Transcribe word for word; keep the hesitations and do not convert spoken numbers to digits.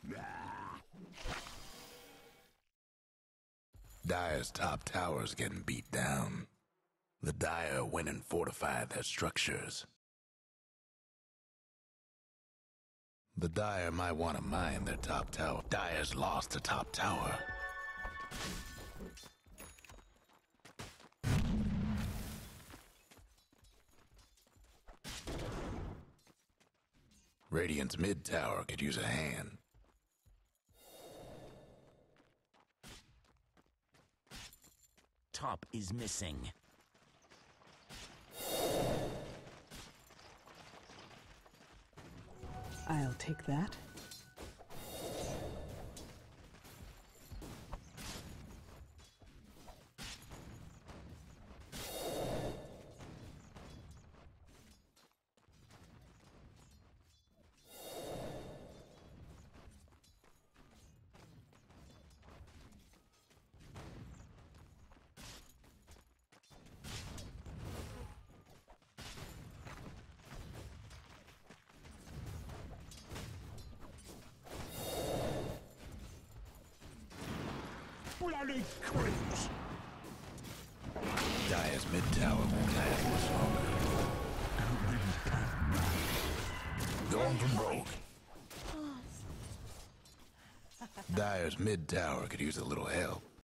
Dire's top tower's getting beat down. The Dire went and fortified their structures. The Dire might want to mine their top tower. Dire's lost the top tower. Radiant's mid tower could use a hand. Top is missing. I'll take that. Bloody creeps! Dire's mid tower won't last much longer. Going from rogue. Dire's mid tower could use a little help.